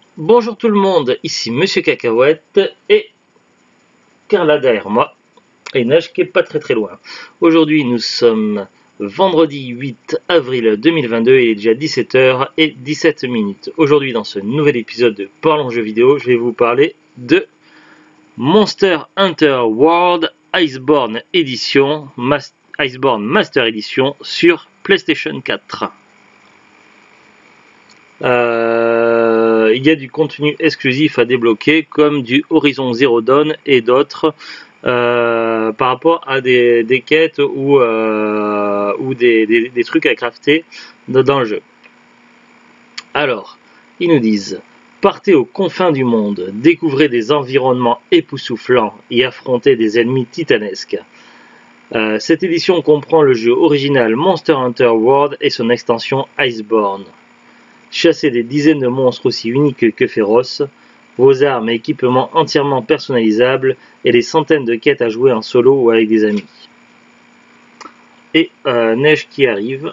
Bonjour tout le monde, ici Monsieur Cacahuète et Carla derrière moi et Neige qui est pas très loin. Aujourd'hui nous sommes vendredi 8 avril 2022 et il est déjà 17h17. Aujourd'hui dans ce nouvel épisode de Parlons jeux vidéo, je vais vous parler de Monster Hunter World Iceborne Iceborne Master Edition sur PlayStation 4. Il y a du contenu exclusif à débloquer comme du Horizon Zero Dawn et d'autres par rapport à des quêtes ou des trucs à crafter dans le jeu. Alors, ils nous disent: partez aux confins du monde, découvrez des environnements époustouflants et affrontez des ennemis titanesques. Cette édition comprend le jeu original Monster Hunter World et son extension Iceborne. Chassez des dizaines de monstres aussi uniques que féroces, vos armes et équipements entièrement personnalisables et des centaines de quêtes à jouer en solo ou avec des amis. Et neige qui arrive.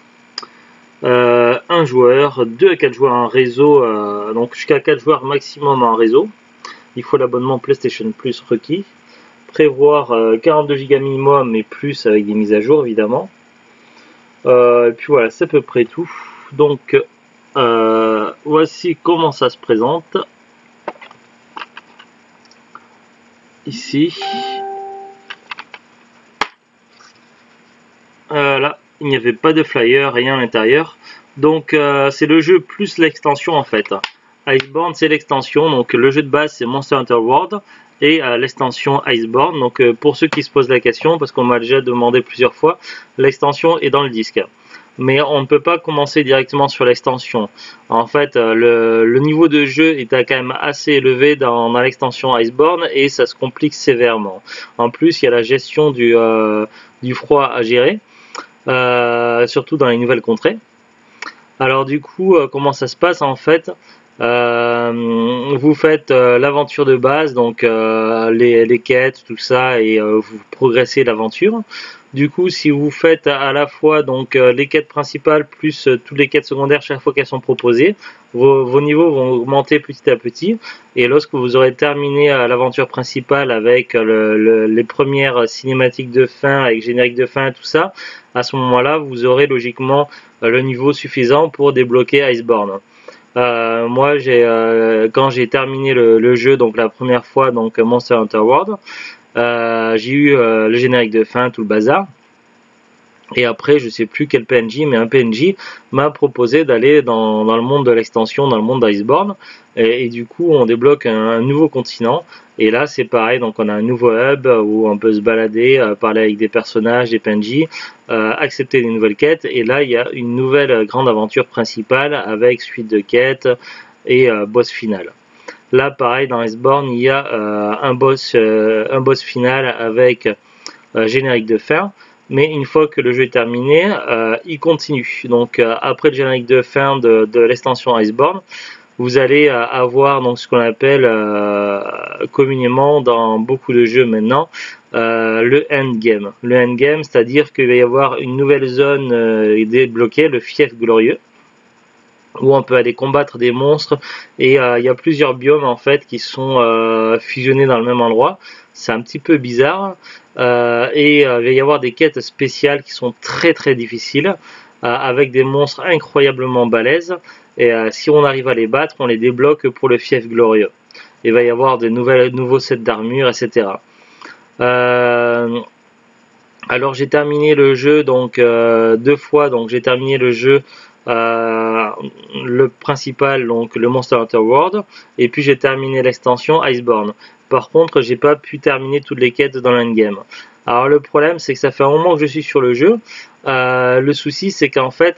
Un joueur, 2 à 4 joueurs en réseau, donc jusqu'à 4 joueurs maximum en réseau. Il faut l'abonnement PlayStation Plus requis. Prévoir 42 Go minimum mais plus avec des mises à jour évidemment. Et puis voilà, c'est à peu près tout. Donc voici comment ça se présente. Ici. Là, il n'y avait pas de flyer, rien à l'intérieur. Donc c'est le jeu plus l'extension en fait. Iceborne c'est l'extension, donc le jeu de base c'est Monster Hunter World et l'extension Iceborne. Donc pour ceux qui se posent la question, parce qu'on m'a déjà demandé plusieurs fois, l'extension est dans le disque. Mais on ne peut pas commencer directement sur l'extension. En fait, le niveau de jeu est quand même assez élevé dans l'extension Iceborne et ça se complique sévèrement. En plus, il y a la gestion du froid à gérer, surtout dans les nouvelles contrées. Alors du coup, comment ça se passe en fait? Vous faites l'aventure de base, donc les quêtes, tout ça, et vous progressez l'aventure. Du coup, si vous faites à la fois donc les quêtes principales plus toutes les quêtes secondaires chaque fois qu'elles sont proposées, vos niveaux vont augmenter petit à petit. Et lorsque vous aurez terminé l'aventure principale avec les premières cinématiques de fin, avec générique de fin, tout ça, à ce moment-là, vous aurez logiquement le niveau suffisant pour débloquer Iceborne. Moi, quand j'ai terminé le jeu, donc la première fois, donc Monster Hunter World, j'ai eu le générique de fin, tout le bazar. Et après, je sais plus quel PNJ, mais un PNJ m'a proposé d'aller dans le monde de l'extension, dans le monde d'Iceborne. Et du coup, on débloque un nouveau continent. Et là, c'est pareil, donc on a un nouveau hub où on peut se balader, parler avec des personnages, des PNJ, accepter des nouvelles quêtes. Et là, il y a une nouvelle grande aventure principale avec suite de quêtes et boss final. Là, pareil, dans Iceborne, il y a un boss final avec générique de fin. Mais une fois que le jeu est terminé, il continue. Donc après le générique de fin de l'extension Iceborne, vous allez avoir donc ce qu'on appelle communément dans beaucoup de jeux maintenant le endgame. Le endgame, c'est-à-dire qu'il va y avoir une nouvelle zone débloquée, le fief glorieux, où on peut aller combattre des monstres, et il y a plusieurs biomes en fait qui sont fusionnés dans le même endroit. C'est un petit peu bizarre, et il va y avoir des quêtes spéciales qui sont très difficiles, avec des monstres incroyablement balèzes, et si on arrive à les battre, on les débloque pour le fief glorieux. Il va y avoir de nouveaux sets d'armure, etc. Alors j'ai terminé le jeu donc 2 fois, donc j'ai terminé le jeu le principal, donc le Monster Hunter World, et puis j'ai terminé l'extension Iceborne. Par contre, j'ai pas pu terminer toutes les quêtes dans l'endgame. Alors le problème, c'est que ça fait un moment que je suis sur le jeu. Le souci, c'est qu'en fait,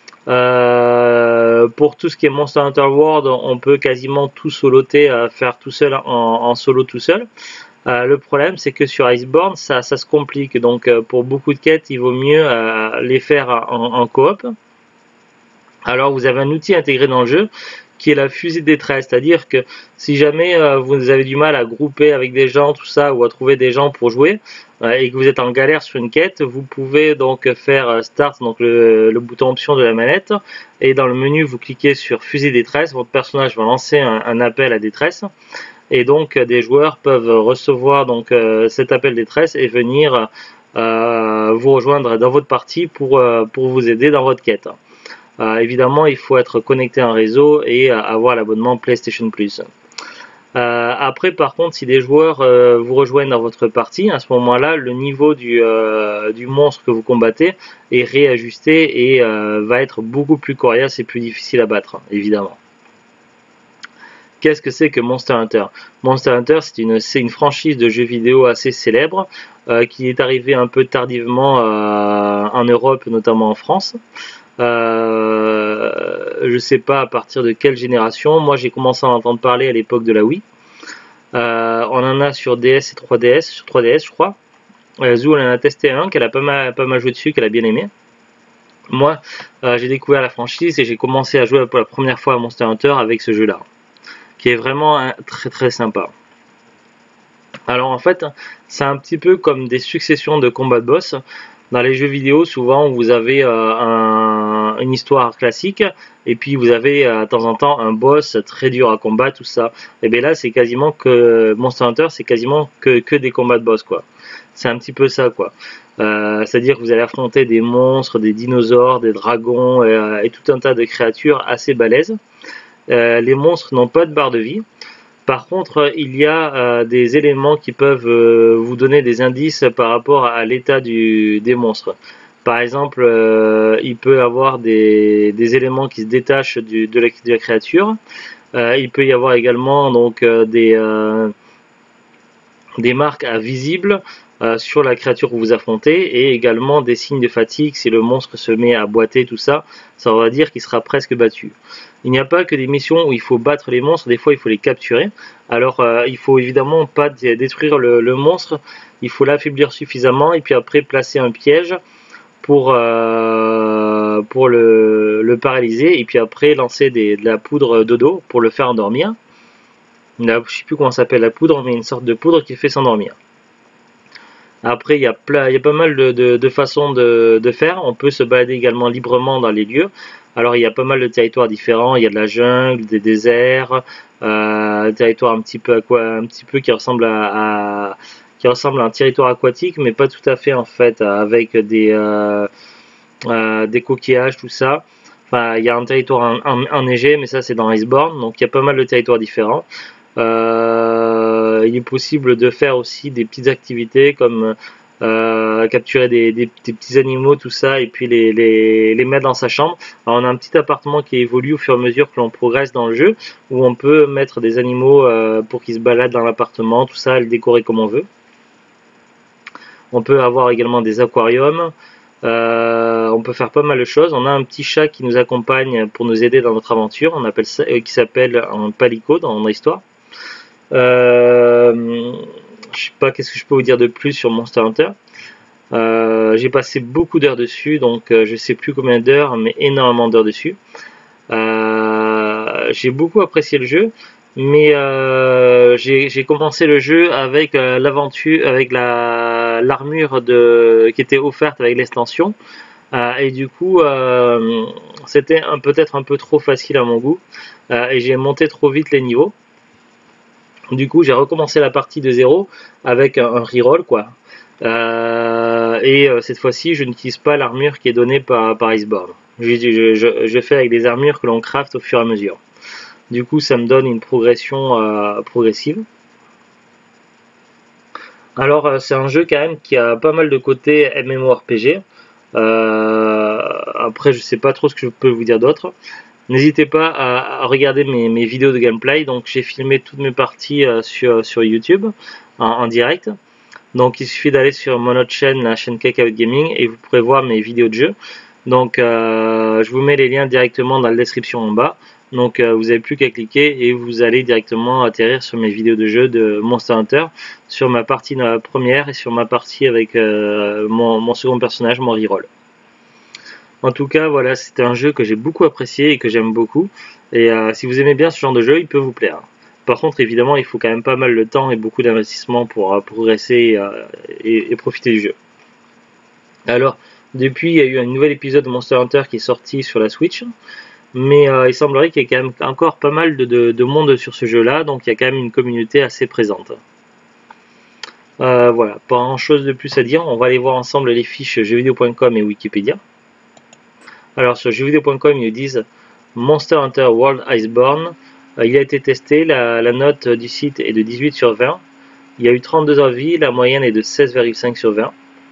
pour tout ce qui est Monster Hunter World, on peut quasiment tout soloter, faire tout seul en solo tout seul. Le problème, c'est que sur Iceborne, ça se complique. Donc pour beaucoup de quêtes, il vaut mieux les faire en coop. Alors vous avez un outil intégré dans le jeu qui est la fusée de détresse, c'est-à-dire que si jamais vous avez du mal à grouper avec des gens, tout ça, ou à trouver des gens pour jouer, et que vous êtes en galère sur une quête, vous pouvez donc faire Start, donc le bouton option de la manette, et dans le menu vous cliquez sur fusée détresse, votre personnage va lancer un appel à détresse, et donc des joueurs peuvent recevoir donc cet appel détresse et venir vous rejoindre dans votre partie pour vous aider dans votre quête. Évidemment, il faut être connecté à un réseau et avoir l'abonnement PlayStation Plus. Après, par contre, si des joueurs vous rejoignent dans votre partie, à ce moment-là, le niveau du monstre que vous combattez est réajusté et va être beaucoup plus coriace et plus difficile à battre, évidemment. Qu'est-ce que c'est que Monster Hunter? Monster Hunter, c'est une franchise de jeux vidéo assez célèbre qui est arrivée un peu tardivement en Europe, notamment en France. Je sais pas à partir de quelle génération. Moi, j'ai commencé à en entendre parler à l'époque de la Wii. On en a sur DS et 3DS, sur 3DS, je crois. Zou, elle en a testé un, qu'elle a pas mal joué dessus, qu'elle a bien aimé. Moi, j'ai découvert la franchise et j'ai commencé à jouer pour la première fois à Monster Hunter avec ce jeu-là, qui est vraiment très très sympa. Alors en fait, c'est un petit peu comme des successions de combats de boss. Dans les jeux vidéo, souvent vous avez une histoire classique et puis vous avez de temps en temps un boss très dur à combattre, tout ça. Et bien là, c'est quasiment que Monster Hunter, c'est quasiment que des combats de boss, quoi. C'est un petit peu ça, quoi. C'est-à-dire que vous allez affronter des monstres, des dinosaures, des dragons et tout un tas de créatures assez balèzes. Les monstres n'ont pas de barre de vie. Par contre, il y a des éléments qui peuvent vous donner des indices par rapport à l'état des monstres. Par exemple, il peut y avoir des éléments qui se détachent de la créature. Il peut y avoir également donc des marques visibles sur la créature que vous affrontez et également des signes de fatigue. Si le monstre se met à boiter, tout ça, ça va dire qu'il sera presque battu. Il n'y a pas que des missions où il faut battre les monstres, des fois il faut les capturer. Alors il faut évidemment pas détruire le monstre, il faut l'affaiblir suffisamment et puis après placer un piège pour le paralyser et puis après lancer de la poudre dodo pour le faire endormir. Je ne sais plus comment ça s'appelle la poudre, mais une sorte de poudre qui fait s'endormir. Après, il y a pas mal de façons de faire. On peut se balader également librement dans les lieux. Alors, il y a pas mal de territoires différents. Il y a de la jungle, des déserts, un territoire un petit peu qui ressemble à un territoire aquatique, mais pas tout à fait en fait, avec des coquillages, tout ça. Enfin, il y a un territoire enneigé, mais ça c'est dans Iceborne. Donc, il y a pas mal de territoires différents. Il est possible de faire aussi des petites activités comme capturer des petits animaux, tout ça, et puis les mettre dans sa chambre. Alors, on a un petit appartement qui évolue au fur et à mesure que l'on progresse dans le jeu, où on peut mettre des animaux pour qu'ils se baladent dans l'appartement, tout ça, le décorer comme on veut. On peut avoir également des aquariums. On peut faire pas mal de choses. On a un petit chat qui nous accompagne pour nous aider dans notre aventure. On appelle ça, qui s'appelle un palico dans l'histoire. Je sais pas qu'est-ce que je peux vous dire de plus sur Monster Hunter. J'ai passé beaucoup d'heures dessus, donc je sais plus combien d'heures, mais énormément d'heures dessus. J'ai beaucoup apprécié le jeu, mais j'ai commencé le jeu avec l'aventure, avec l'armure qui était offerte avec l'extension, et du coup c'était peut-être un peu trop facile à mon goût, et j'ai monté trop vite les niveaux. Du coup, j'ai recommencé la partie de zéro avec un reroll, quoi. Cette fois-ci, je n'utilise pas l'armure qui est donnée par Iceborne. Je fais avec des armures que l'on craft au fur et à mesure. Du coup, ça me donne une progression progressive. Alors, c'est un jeu quand même qui a pas mal de côtés MMORPG. Après, je sais pas trop ce que je peux vous dire d'autre. N'hésitez pas à regarder mes vidéos de gameplay. Donc j'ai filmé toutes mes parties sur YouTube en direct. Donc il suffit d'aller sur mon autre chaîne, la chaîne Kakaout Gaming, et vous pourrez voir mes vidéos de jeu. Donc je vous mets les liens directement dans la description en bas. Donc vous n'avez plus qu'à cliquer et vous allez directement atterrir sur mes vidéos de jeu de Monster Hunter, sur ma partie première et sur ma partie avec mon second personnage, mon reroll. En tout cas, voilà, c'était un jeu que j'ai beaucoup apprécié et que j'aime beaucoup. Et si vous aimez bien ce genre de jeu, il peut vous plaire. Par contre, évidemment, il faut quand même pas mal de temps et beaucoup d'investissement pour progresser et profiter du jeu. Alors, depuis, il y a eu un nouvel épisode de Monster Hunter qui est sorti sur la Switch. Mais il semblerait qu'il y ait quand même encore pas mal de monde sur ce jeu-là, donc il y a quand même une communauté assez présente. Voilà, pas grand chose de plus à dire, on va aller voir ensemble les fiches jeuxvideo.com et Wikipédia. Alors sur jeuxvideo.com ils disent Monster Hunter World Iceborne, il a été testé, la note du site est de 18 sur 20, il y a eu 32 avis, la moyenne est de 16,5 sur 20.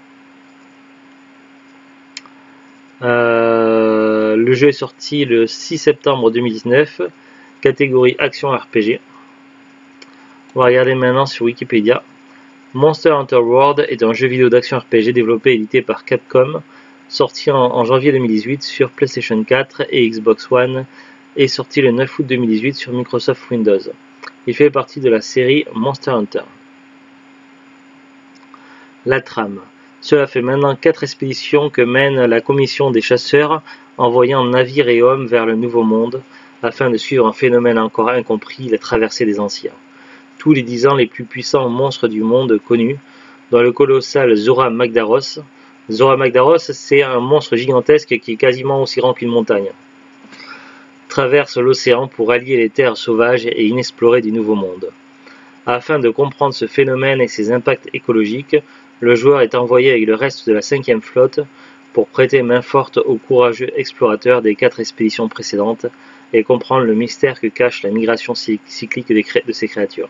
Le jeu est sorti le 6 septembre 2019, catégorie action RPG. On va regarder maintenant sur Wikipédia. Monster Hunter World est un jeu vidéo d'action RPG développé et édité par Capcom, sorti en janvier 2018 sur PlayStation 4 et Xbox One et sorti le 9 août 2018 sur Microsoft Windows. Il fait partie de la série Monster Hunter. La trame. Cela fait maintenant 4 expéditions que mène la commission des chasseurs, envoyant navires et hommes vers le Nouveau Monde, afin de suivre un phénomène encore incompris, la traversée des anciens. Tous les 10 ans, les plus puissants monstres du monde connus, dont le colossal Zora Magdaros. Zora Magdaros, c'est un monstre gigantesque qui est quasiment aussi grand qu'une montagne. Traverse l'océan pour allier les terres sauvages et inexplorées du Nouveau Monde. Afin de comprendre ce phénomène et ses impacts écologiques, le joueur est envoyé avec le reste de la 5e flotte pour prêter main forte aux courageux explorateurs des 4 expéditions précédentes et comprendre le mystère que cache la migration cyclique de ces créatures.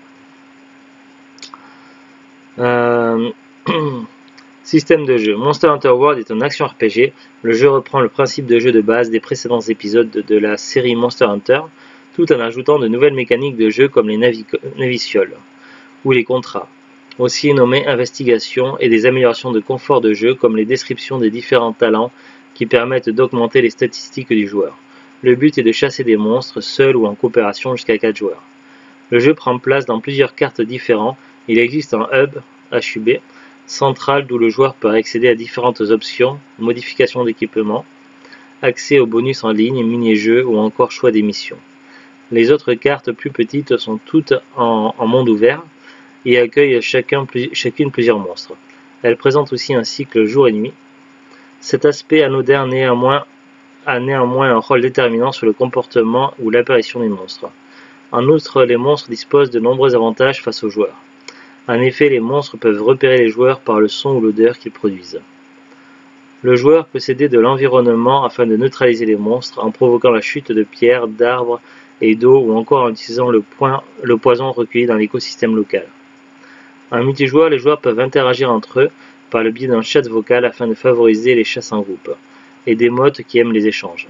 Système de jeu. Monster Hunter World est un action RPG. Le jeu reprend le principe de jeu de base des précédents épisodes de la série Monster Hunter, tout en ajoutant de nouvelles mécaniques de jeu comme les navicioles ou les contrats, aussi nommés investigation, et des améliorations de confort de jeu comme les descriptions des différents talents qui permettent d'augmenter les statistiques du joueur. Le but est de chasser des monstres seul ou en coopération jusqu'à 4 joueurs. Le jeu prend place dans plusieurs cartes différentes. Il existe un hub, HUB, central d'où le joueur peut accéder à différentes options, modifications d'équipement, accès aux bonus en ligne, mini-jeux ou encore choix des missions. Les autres cartes plus petites sont toutes en monde ouvert et accueillent chacune plusieurs monstres. Elles présentent aussi un cycle jour et nuit. Cet aspect anodin a néanmoins un rôle déterminant sur le comportement ou l'apparition des monstres. En outre, les monstres disposent de nombreux avantages face aux joueurs. En effet, les monstres peuvent repérer les joueurs par le son ou l'odeur qu'ils produisent. Le joueur peut s'aider de l'environnement afin de neutraliser les monstres en provoquant la chute de pierres, d'arbres et d'eau ou encore en utilisant le poison recueilli dans l'écosystème local. En multijoueur, les joueurs peuvent interagir entre eux par le biais d'un chat vocal afin de favoriser les chasses en groupe et des modes qui animent les échanges.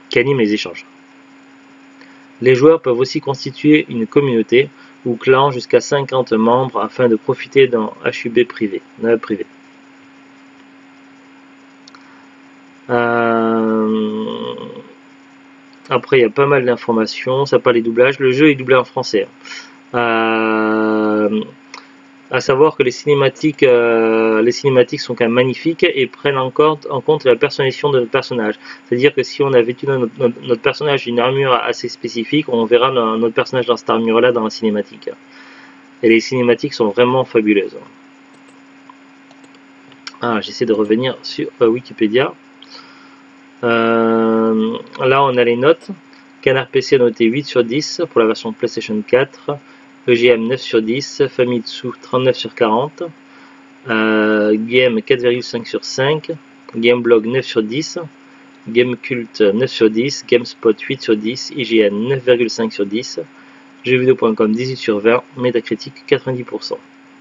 Les joueurs peuvent aussi constituer une communauté ou clan jusqu'à 50 membres afin de profiter d'un HUB privé. Après, il y a pas mal d'informations, ça parle des doublages. Le jeu est doublé en français. À savoir que les cinématiques sont quand même magnifiques et prennent en compte la personnalisation de notre personnage. C'est-à-dire que si on a vêtu notre personnage d'une armure assez spécifique, on verra notre personnage dans cette armure-là dans la cinématique. Et les cinématiques sont vraiment fabuleuses. J'essaie de revenir sur Wikipédia. Là, on a les notes. Canard PC a noté 8 sur 10 pour la version PlayStation 4. EGM 9 sur 10, Famitsu 39 sur 40, Game 4,5 sur 5, Gameblog 9 sur 10, Gamecult 9 sur 10, GameSpot 8 sur 10, IGN 9,5 sur 10, jeuxvideo.com 18 sur 20, Metacritic 90%.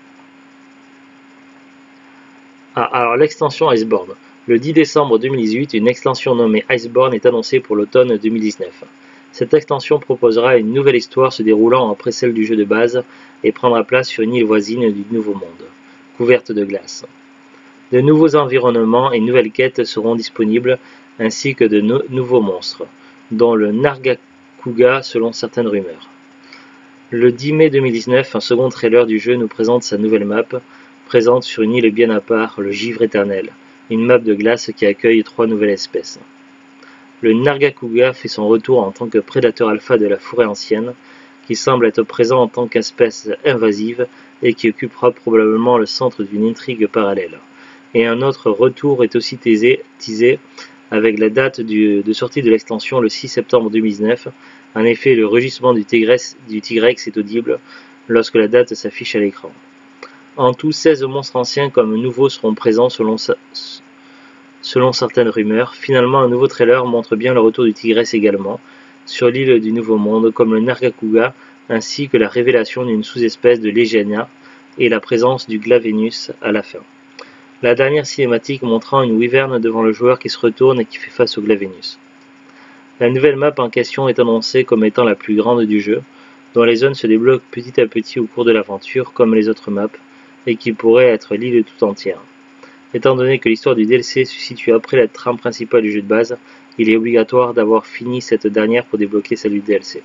Alors l'extension Iceborne. Le 10 décembre 2018, une extension nommée Iceborne est annoncée pour l'automne 2019. Cette extension proposera une nouvelle histoire se déroulant après celle du jeu de base et prendra place sur une île voisine du Nouveau Monde, couverte de glace. De nouveaux environnements et nouvelles quêtes seront disponibles, ainsi que de nouveaux monstres, dont le Nargacuga selon certaines rumeurs. Le 10 mai 2019, un second trailer du jeu nous présente sa nouvelle map, présente sur une île bien à part, le Givre éternel, une map de glace qui accueille 3 nouvelles espèces. Le Nargacuga fait son retour en tant que prédateur alpha de la forêt ancienne, qui semble être présent en tant qu'espèce invasive et qui occupera probablement le centre d'une intrigue parallèle. Et un autre retour est aussi teasé avec la date de sortie de l'extension le 6 septembre 2019. En effet, le rugissement du Tigrex est audible lorsque la date s'affiche à l'écran. En tout, 16 monstres anciens comme nouveaux seront présents selon certaines rumeurs. Finalement, un nouveau trailer montre bien le retour du Tigrex également, sur l'île du Nouveau Monde, comme le Nargacuga, ainsi que la révélation d'une sous-espèce de Legenia et la présence du Glavenus à la fin. La dernière cinématique montrant une wyvern devant le joueur qui se retourne et qui fait face au Glavenus. La nouvelle map en question est annoncée comme étant la plus grande du jeu, dont les zones se débloquent petit à petit au cours de l'aventure comme les autres maps, et qui pourrait être l'île tout entière. Étant donné que l'histoire du DLC se situe après la trame principale du jeu de base, il est obligatoire d'avoir fini cette dernière pour débloquer celle du DLC.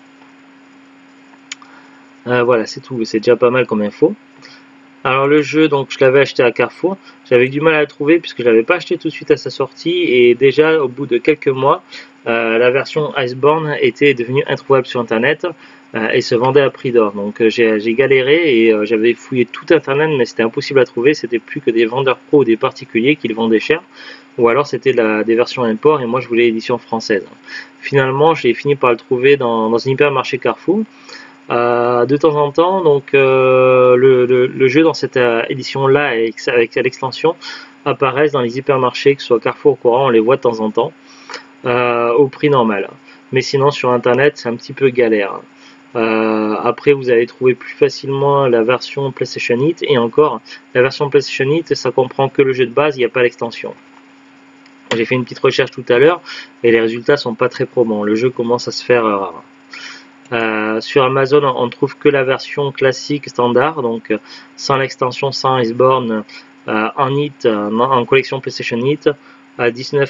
Voilà, c'est tout, c'est déjà pas mal comme info. Alors le jeu, donc je l'avais acheté à Carrefour, j'avais du mal à le trouver puisque je l'avais pas acheté tout de suite à sa sortie et déjà au bout de quelques mois, la version Iceborne était devenue introuvable sur internet et se vendait à prix d'or. Donc j'ai galéré et j'avais fouillé tout internet mais c'était impossible à trouver, c'était plus que des vendeurs pro ou des particuliers qui le vendaient cher ou alors c'était des versions import et moi je voulais l'édition française. Finalement j'ai fini par le trouver dans un hypermarché Carrefour. De temps en temps, donc le jeu dans cette édition là avec l'extension apparaissent dans les hypermarchés, que ce soit Carrefour ou Courant, on les voit de temps en temps au prix normal. Mais sinon sur internet c'est un petit peu galère. Après vous allez trouver plus facilement la version PlayStation Hit et encore la version PlayStation Hit ça comprend que le jeu de base, il n'y a pas l'extension. J'ai fait une petite recherche tout à l'heure et les résultats sont pas très probants. Le jeu commence à se faire rare. Sur Amazon on trouve que la version classique standard, donc sans l'extension, sans Iceborne, en hit, en collection PlayStation Hit à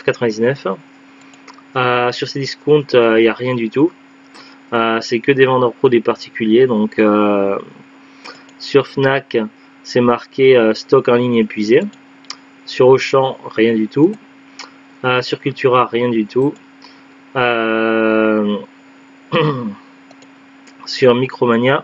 19,99. Sur ces discounts il n'y a rien du tout, c'est que des vendeurs pro, des particuliers. Donc sur Fnac c'est marqué stock en ligne épuisé, sur Auchan rien du tout, sur Cultura rien du tout, sur Micromania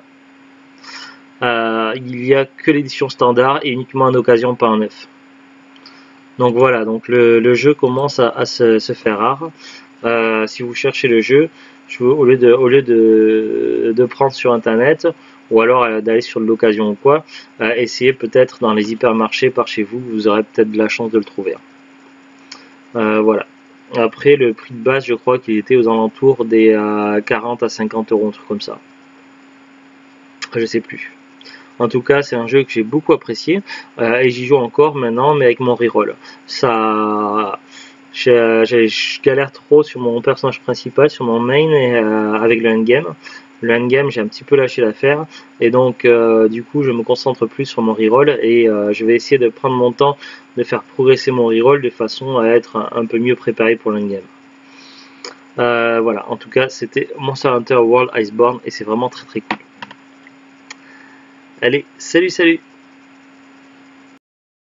il n'y a que l'édition standard et uniquement en occasion, pas en neuf. Donc voilà, donc le jeu commence à se faire rare. Si vous cherchez le jeu, au lieu de prendre sur internet ou alors d'aller sur l'occasion ou quoi, essayez peut-être dans les hypermarchés par chez vous, vous aurez peut-être de la chance de le trouver. Voilà. Après le prix de base, je crois qu'il était aux alentours des 40 à 50 euros, un truc comme ça. Je sais plus. En tout cas, c'est un jeu que j'ai beaucoup apprécié et j'y joue encore maintenant, mais avec mon reroll. Ça, je galère trop sur mon personnage principal, sur mon main et avec le endgame. Le endgame, j'ai un petit peu lâché l'affaire et donc du coup, je me concentre plus sur mon reroll et je vais essayer de prendre mon temps de faire progresser mon reroll de façon à être un peu mieux préparé pour l'endgame. Voilà, en tout cas, c'était Monster Hunter World Iceborne et c'est vraiment très très cool. Allez, salut salut!